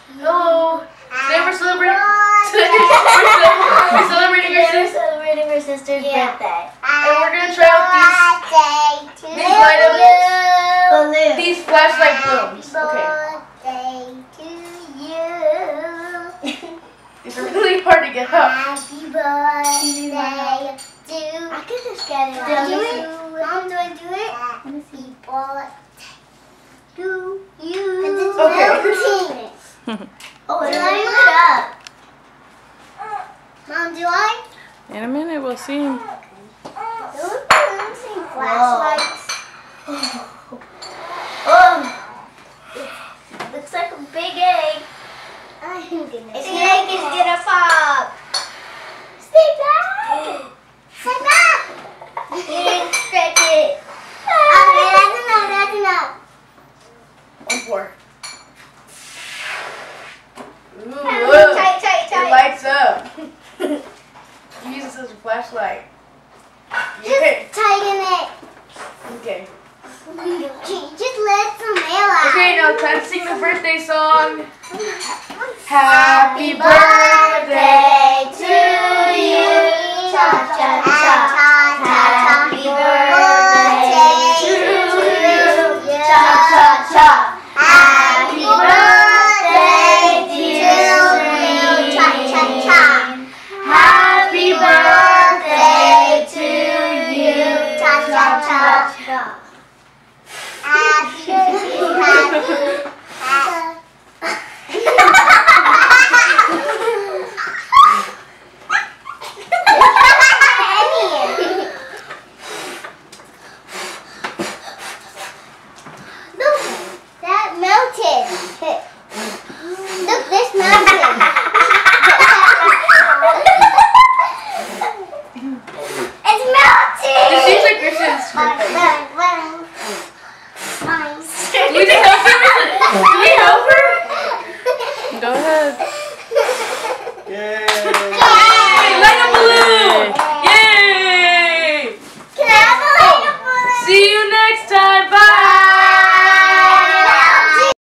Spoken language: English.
Hello. Today we're celebrating. We're celebrating her sister's birthday. And we're gonna try out these flashlight balloons. Okay. These are really hard to get up. Happy birthday to I can just get it. Do it. Mom, do I do it? Happy birthday to you. Okay. Oh, it's not even up. Mom, do I? In a minute, we'll see him. I'm seeing flashlights. Oh. Looks like a big egg. The egg is gonna pop. Stay back. Stay back. You didn't stretch it. Okay, that's enough. One more. Ooh, Tight. it lights up. Use this as a flashlight. Just tighten it. Okay. Just let some air out. Okay, now time to sing the birthday song. Happy birthday to you. Cha-cha.